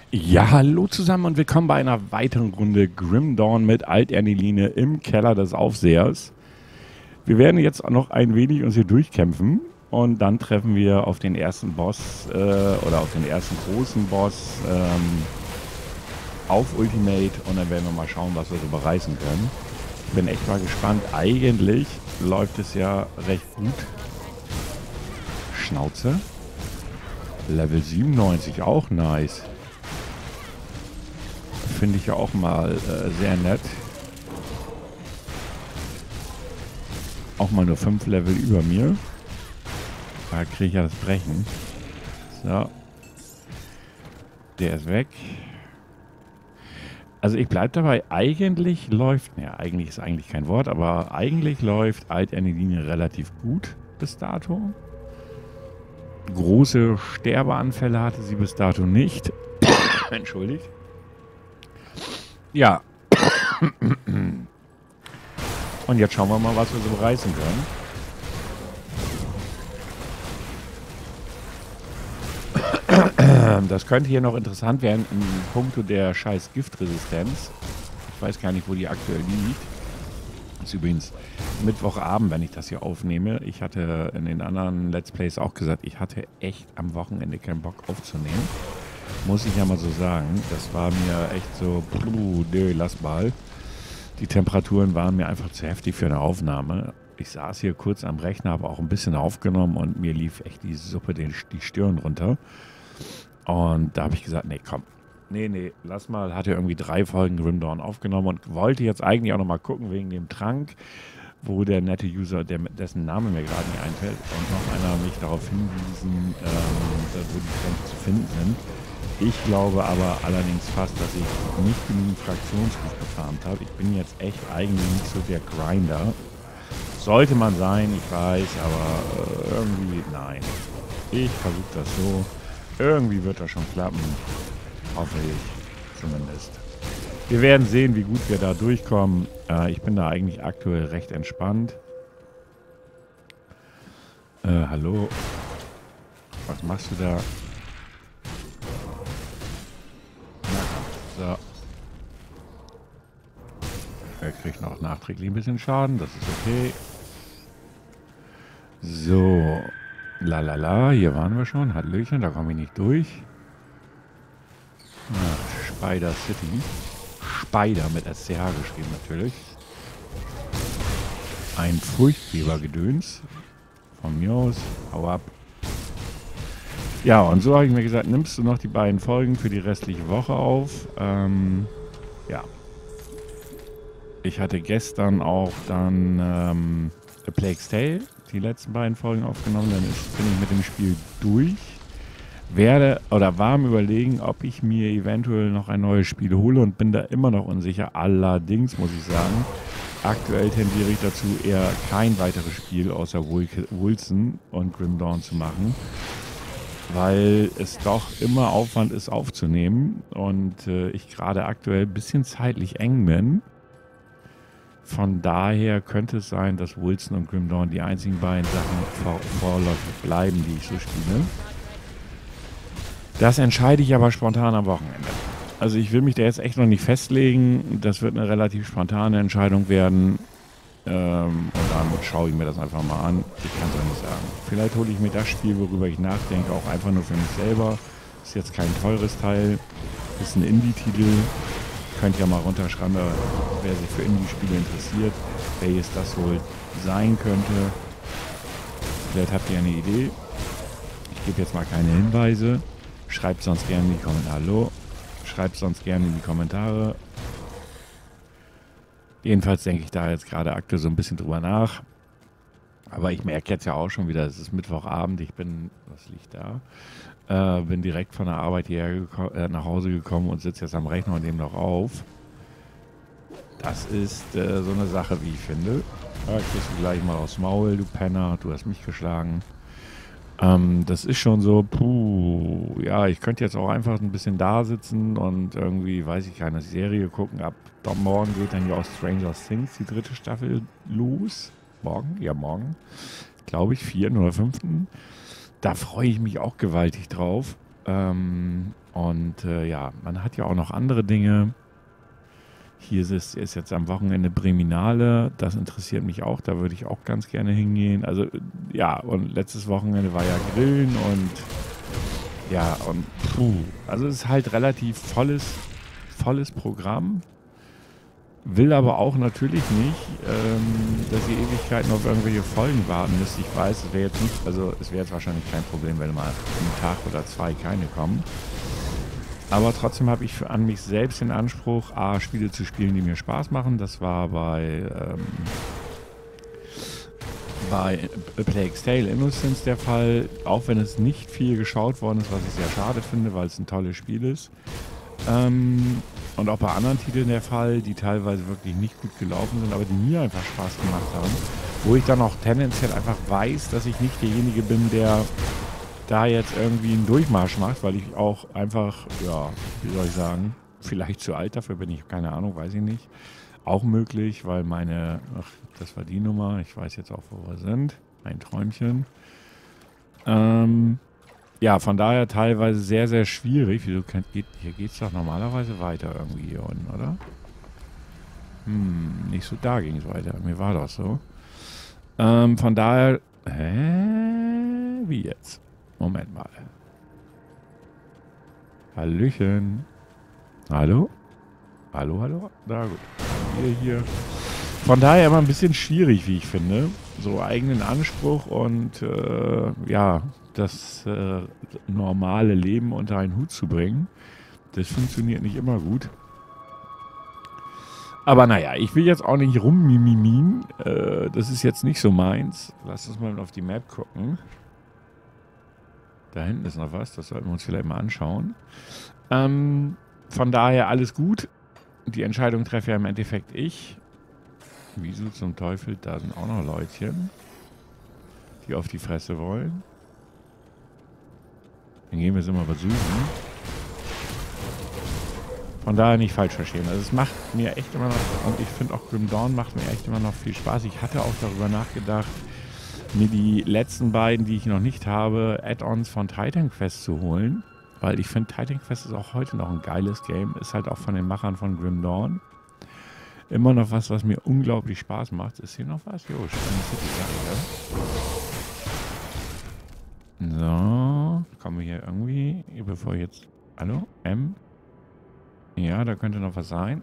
Ja, hallo zusammen und willkommen bei einer weiteren Runde Grim Dawn mit Alt-Erneline im Keller des Aufsehers. Wir werden jetzt noch ein wenig uns hier durchkämpfen und dann treffen wir auf den ersten Boss oder auf den ersten großen Boss auf Ultimate und dann werden wir mal schauen, was wir so bereißen können. Ich bin echt mal gespannt. Eigentlich läuft es ja recht gut. Schnauze. Level 97, auch nice. Finde ich ja auch mal sehr nett. Auch mal nur 5 Level über mir. Da kriege ich ja das Brechen. So. Der ist weg. Also ich bleibe dabei, eigentlich läuft, ja, eigentlich ist eigentlich kein Wort, aber eigentlich läuft Alt-Erneline relativ gut bis dato. Große Sterbeanfälle hatte sie bis dato nicht. Entschuldigt. Ja. Und jetzt schauen wir mal, was wir so reißen können. Das könnte hier noch interessant werden in puncto der scheiß Giftresistenz. Ich weiß gar nicht, wo die aktuell liegt. Das ist übrigens Mittwochabend, wenn ich das hier aufnehme. Ich hatte in den anderen Let's Plays auch gesagt, ich hatte echt am Wochenende keinen Bock aufzunehmen. Muss ich ja mal so sagen. Das war mir echt so, nö, lass mal. Die Temperaturen waren mir einfach zu heftig für eine Aufnahme. Ich saß hier kurz am Rechner, habe auch ein bisschen aufgenommen und mir lief echt die Suppe die Stirn runter. Und da habe ich gesagt, nee, komm. Nee, lass mal. Hatte irgendwie 3 Folgen Grim Dawn aufgenommen und wollte jetzt eigentlich auch noch mal gucken wegen dem Trank, wo der nette User, dessen Name mir gerade nicht einfällt, und noch einer mich darauf hinwiesen, wo die Tränke zu finden sind. Ich glaube aber allerdings fast, dass ich nicht genügend Fraktionsruf gefarmt habe. Ich bin jetzt echt eigentlich nicht so der Grinder. Sollte man sein, ich weiß, aber irgendwie nein. Ich versuche das so. Irgendwie wird das schon klappen. Hoffe ich zumindest. Wir werden sehen, wie gut wir da durchkommen. Ich bin da eigentlich aktuell recht entspannt. Hallo. Was machst du da? So. Er kriegt noch nachträglich ein bisschen Schaden. Das ist okay. So. Lalala, hier waren wir schon. Hallöchen, da komme ich nicht durch. Spider City. Spider mit SCH geschrieben natürlich. Ein Furchtgebergedöns. Von mir aus. Hau ab. Ja, und so habe ich mir gesagt, nimmst du noch die beiden Folgen für die restliche Woche auf. Ja. Ich hatte gestern auch dann A Plague's Tale, die letzten beiden Folgen aufgenommen. Dann bin ich mit dem Spiel durch. War am Überlegen, ob ich mir eventuell noch ein neues Spiel hole und bin da immer noch unsicher. Allerdings muss ich sagen, aktuell tendiere ich dazu, eher kein weiteres Spiel außer Wilson und Grim Dawn zu machen, weil es doch immer Aufwand ist aufzunehmen und ich gerade aktuell ein bisschen zeitlich eng bin. Von daher könnte es sein, dass Wilson und Grim Dawn die einzigen beiden Sachen vorläufig bleiben, die ich so spiele. Das entscheide ich aber spontan am Wochenende. Also ich will mich da jetzt echt noch nicht festlegen. Das wird eine relativ spontane Entscheidung werden. Und dann schaue ich mir das einfach mal an. Ich kann es auch nicht sagen. Vielleicht hole ich mir das Spiel, worüber ich nachdenke, auch einfach nur für mich selber. Ist jetzt kein teures Teil. Ist ein Indie-Titel. Könnt ihr mal runterschreiben, wer sich für Indie-Spiele interessiert, welches das wohl sein könnte. Vielleicht habt ihr eine Idee. Ich gebe jetzt mal keine Hinweise. Schreibt sonst gerne in die Kommentare. Hallo. Schreibt sonst gerne in die Kommentare. Jedenfalls denke ich da jetzt gerade aktuell so ein bisschen drüber nach. Aber ich merke jetzt ja auch schon wieder, es ist Mittwochabend. Ich bin, was liegt da? Bin direkt von der Arbeit hierher nach Hause gekommen und sitze jetzt am Rechner und nehme noch auf. Das ist so eine Sache, wie ich finde. Kriegst du gleich mal aufs Maul, du Penner. Du hast mich geschlagen. Das ist schon so, ja, ich könnte jetzt auch einfach ein bisschen da sitzen und irgendwie, weiß ich, keine Serie gucken. Ab morgen geht dann ja auch Stranger Things, die 3. Staffel, los. Morgen? Ja, morgen. Glaube ich, 4. oder 5. Da freue ich mich auch gewaltig drauf. Und ja, man hat ja auch noch andere Dinge. Hier ist jetzt am Wochenende Breminale. Das interessiert mich auch. Da würde ich auch ganz gerne hingehen. Also ja, und letztes Wochenende war ja Grillen und ja, und puh. Also es ist halt relativ volles Programm. Will aber auch natürlich nicht, dass ihr Ewigkeiten auf irgendwelche Folgen warten müsst. Ich weiß, es wäre jetzt nicht, also es wäre jetzt wahrscheinlich kein Problem, wenn mal einen Tag oder zwei keine kommen. Aber trotzdem habe ich an mich selbst den Anspruch, Spiele zu spielen, die mir Spaß machen. Das war bei A Plague's Tale Innocence der Fall, auch wenn es nicht viel geschaut worden ist, was ich sehr schade finde, weil es ein tolles Spiel ist. Und auch bei anderen Titeln der Fall, die teilweise wirklich nicht gut gelaufen sind, aber die mir einfach Spaß gemacht haben. Wo ich dann auch tendenziell einfach weiß, dass ich nicht derjenige bin, der da jetzt irgendwie einen Durchmarsch macht, weil ich auch einfach, ja, wie soll ich sagen, vielleicht zu alt dafür bin ich, keine Ahnung, weiß ich nicht. Auch möglich, weil das war die Nummer, ich weiß jetzt auch, wo wir sind. Ein Träumchen. Ja, von daher teilweise sehr, sehr schwierig. Hier geht es doch normalerweise weiter irgendwie hier unten, oder? Nicht so, da ging es weiter. Mir war das so. Von daher, wie jetzt? Moment mal. Hallöchen. Hallo? Hallo, hallo? Na gut. Hier. Von daher immer ein bisschen schwierig, wie ich finde. So eigenen Anspruch und ja, das normale Leben unter einen Hut zu bringen. Das funktioniert nicht immer gut. Aber naja, ich will jetzt auch nicht rummimimin. Das ist jetzt nicht so meins. Lass uns mal auf die Map gucken. Da hinten ist noch was, das sollten wir uns vielleicht mal anschauen. Von daher alles gut. Die Entscheidung treffe ja im Endeffekt ich. Wieso zum Teufel? Da sind auch noch Leutchen, die auf die Fresse wollen. Dann gehen wir sie mal besuchen. Von daher nicht falsch verstehen. Also es macht mir echt immer noch, und ich finde auch Grim Dawn macht mir echt immer noch viel Spaß. Ich hatte auch darüber nachgedacht, mir die letzten beiden, die ich noch nicht habe, Add-ons von Titan Quest zu holen. Weil ich finde, Titan Quest ist auch heute noch ein geiles Game. Ist halt auch von den Machern von Grim Dawn. Immer noch was mir unglaublich Spaß macht. Ist hier noch was? Jo, Spannende City, ja. So, kommen wir hier irgendwie, bevor ich jetzt... Hallo? M? Ja, da könnte noch was sein.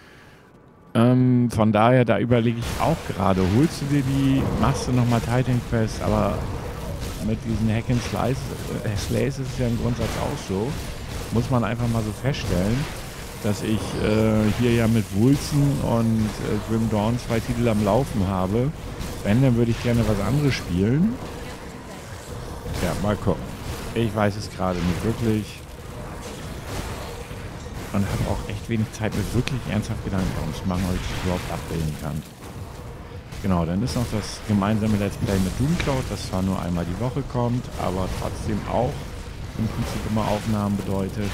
Von daher, da überlege ich auch gerade, holst du dir die, machst du nochmal Titan Quest, aber mit diesen Hack and Slays ist es ja im Grundsatz auch so. Muss man einfach mal so feststellen, dass ich hier ja mit Wulzen und Grim Dawn 2 Titel am Laufen habe. Wenn, dann würde ich gerne was anderes spielen. Ja, mal gucken. Ich weiß es gerade nicht wirklich. Und habe auch echt wenig Zeit, mir wirklich ernsthaft Gedanken darum zu machen, ob ich das überhaupt abbilden kann. Genau, dann ist noch das gemeinsame Let's Play mit Doomcloud, das zwar nur einmal die Woche kommt, aber trotzdem auch im Prinzip immer Aufnahmen bedeutet.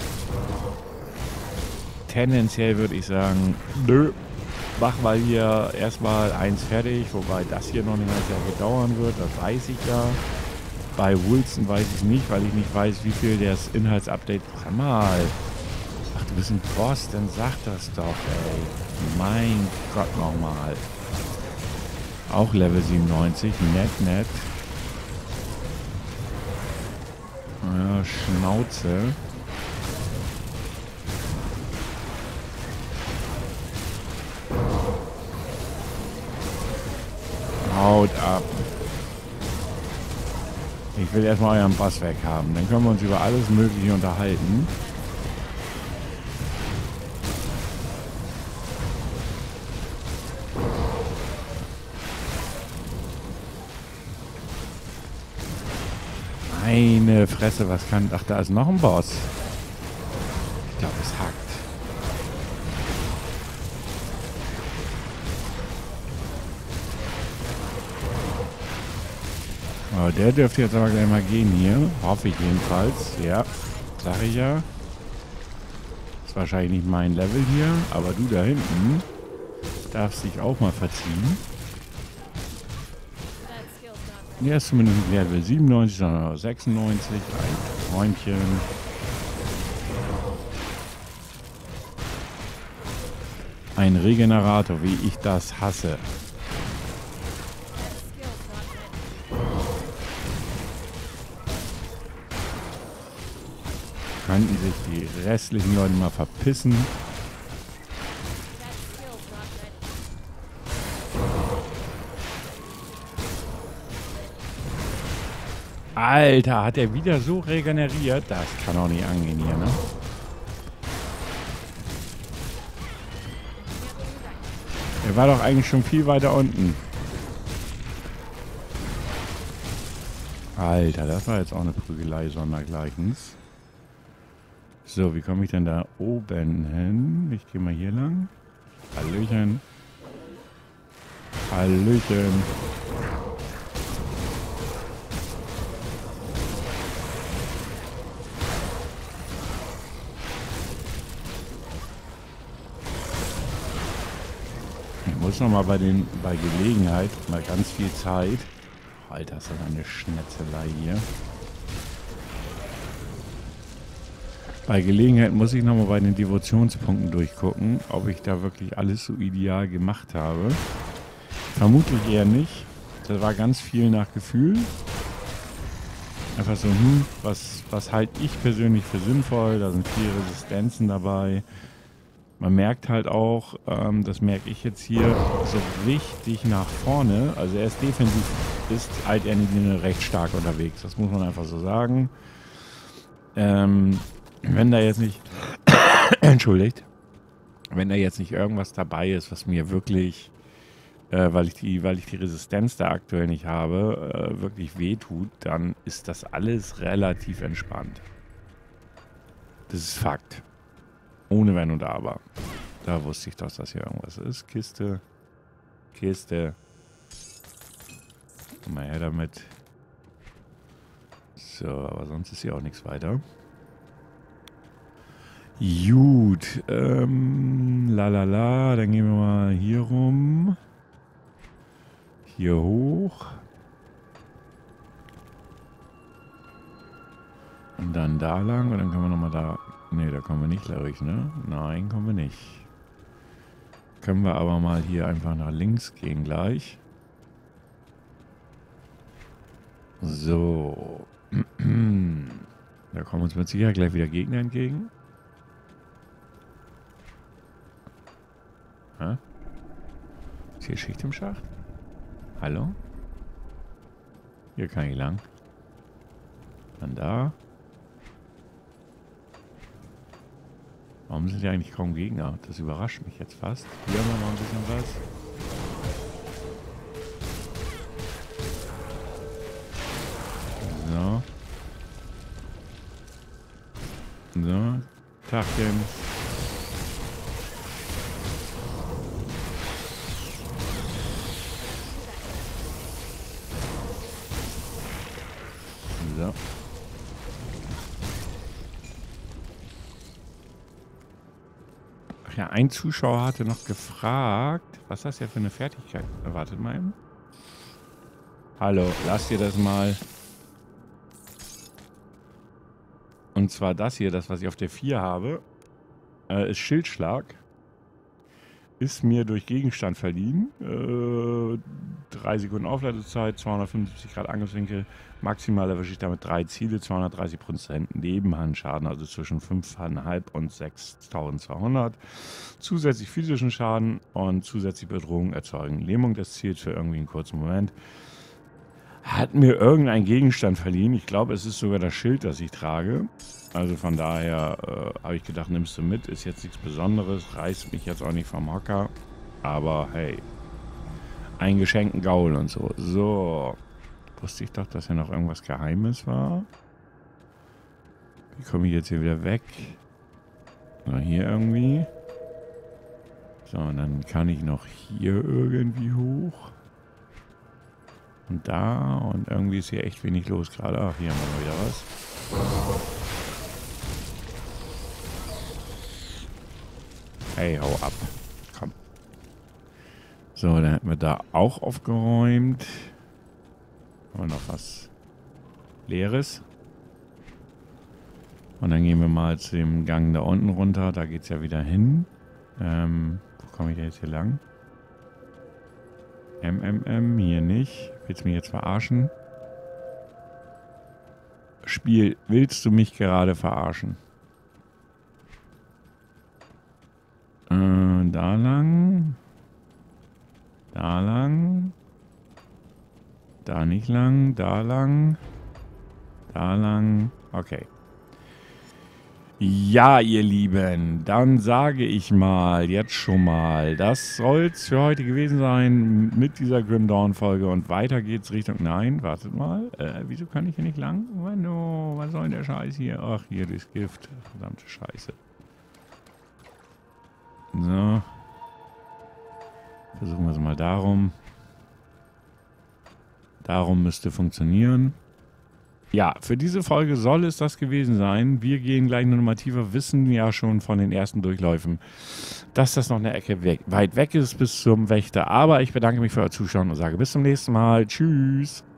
Tendenziell würde ich sagen, nö, mach mal hier erstmal eins fertig, wobei das hier noch nicht mal sehr viel dauern wird, das weiß ich ja. Bei Wulzen weiß ich nicht, weil ich nicht weiß, wie viel das Inhaltsupdate... Sag mal. Ach, du bist ein Boss, dann sag das doch, ey. Mein Gott, nochmal. Auch Level 97, nett. Ja, Schnauze. Haut ab. Ich will erstmal euren Boss weghaben. Dann können wir uns über alles Mögliche unterhalten. Meine Fresse, was kann... Ach, da ist noch ein Boss. Ich glaube, es hackt. Oh, der dürfte jetzt aber gleich mal gehen hier. Hoffe ich jedenfalls. Ja, sag ich ja. Ist wahrscheinlich nicht mein Level hier, aber du da hinten darfst dich auch mal verziehen. Der ist zumindest Level 97, sondern 96. Ein Träumchen. Ein Regenerator, wie ich das hasse. Könnten sich die restlichen Leute mal verpissen. Alter, hat er wieder so regeneriert? Das kann auch nicht angehen hier, ne? Er war doch eigentlich schon viel weiter unten. Alter, das war jetzt auch eine Prügelei sondergleichens. So, wie komme ich denn da oben hin? Ich gehe mal hier lang. Hallöchen. Hallöchen. Ich muss noch mal bei Gelegenheit mal ganz viel Zeit. Alter, ist das eine Schnetzelei hier. Bei Gelegenheit muss ich noch mal bei den Devotionspunkten durchgucken, ob ich da wirklich alles so ideal gemacht habe. Vermutlich eher nicht. Das war ganz viel nach Gefühl. Einfach so, was halte ich persönlich für sinnvoll? Da sind viele Resistenzen dabei. Man merkt halt auch, das merke ich jetzt hier, so richtig nach vorne. Also er ist defensiv, ist Alt Enemy recht stark unterwegs. Das muss man einfach so sagen. Wenn da jetzt nicht, entschuldigt, wenn da jetzt nicht irgendwas dabei ist, was mir wirklich, weil ich die Resistenz da aktuell nicht habe, wirklich wehtut, dann ist das alles relativ entspannt. Das ist Fakt. Ohne Wenn und Aber. Da wusste ich doch, dass hier irgendwas ist. Kiste. Kiste. Komm mal her damit. So, aber sonst ist hier auch nichts weiter. Gut. Lalala. Dann gehen wir mal hier rum. Hier hoch. Und dann da lang. Und dann können wir nochmal da... Ne, da kommen wir nicht, glaube ich, ne? Nein, kommen wir nicht. Können wir aber mal hier einfach nach links gehen gleich. So. Da kommen uns mit Sicherheit gleich wieder Gegner entgegen. Hä? Ist hier Schicht im Schacht? Hallo? Hier kann ich lang. Dann da. Warum sind ja eigentlich kaum Gegner? Das überrascht mich jetzt fast. Hier haben wir noch ein bisschen was. So. So. Tachchen. So. Ach ja, ein Zuschauer hatte noch gefragt, was das ja für eine Fertigkeit. Wartet mal eben. Hallo, lass dir das mal. Und zwar das hier, das was ich auf der 4 habe, ist Schildschlag. Ist mir durch Gegenstand verliehen. 3 Sekunden Aufladezeit, 275 Grad Angriffswinkel. Maximal erwische ich damit 3 Ziele, 230% Nebenhandschaden, also zwischen 5.500 und 6.200. Zusätzlich physischen Schaden und zusätzlich Bedrohung erzeugen. Lähmung des Ziels für irgendwie einen kurzen Moment. Hat mir irgendein Gegenstand verliehen. Ich glaube, es ist sogar das Schild, das ich trage. Also von daher habe ich gedacht, nimmst du mit. Ist jetzt nichts Besonderes. Reißt mich jetzt auch nicht vom Hocker. Aber hey. Ein geschenkten Gaul und so. So. Wusste ich doch, dass hier noch irgendwas Geheimes war. Wie komme ich jetzt hier wieder weg? Oder hier irgendwie. So, und dann kann ich noch hier irgendwie hoch. Und da. Und irgendwie ist hier echt wenig los gerade. Ach, hier haben wir mal wieder was. Hey, hau ab. Komm. So, dann hätten wir da auch aufgeräumt. Haben wir noch was Leeres. Und dann gehen wir mal zu dem Gang da unten runter. Da geht es ja wieder hin. Wo komme ich denn jetzt hier lang? Hier nicht. Willst du mich jetzt verarschen? Spiel, willst du mich gerade verarschen? Da lang. Da lang. Da nicht lang. Da lang. Da lang. Okay. Ja, ihr Lieben, dann sage ich mal, jetzt schon mal, das soll es für heute gewesen sein mit dieser Grim Dawn-Folge und weiter geht's Richtung... Nein, wartet mal, wieso kann ich hier nicht lang? Mano, was soll denn der Scheiß hier? Ach, hier das Gift, verdammte Scheiße. So. Versuchen wir es mal darum. Darum müsste funktionieren. Ja, für diese Folge soll es das gewesen sein. Wir gehen gleich nochmal tiefer, wissen ja schon von den ersten Durchläufen, dass das noch eine Ecke weit weg ist bis zum Wächter. Aber ich bedanke mich für euer Zuschauen und sage bis zum nächsten Mal. Tschüss.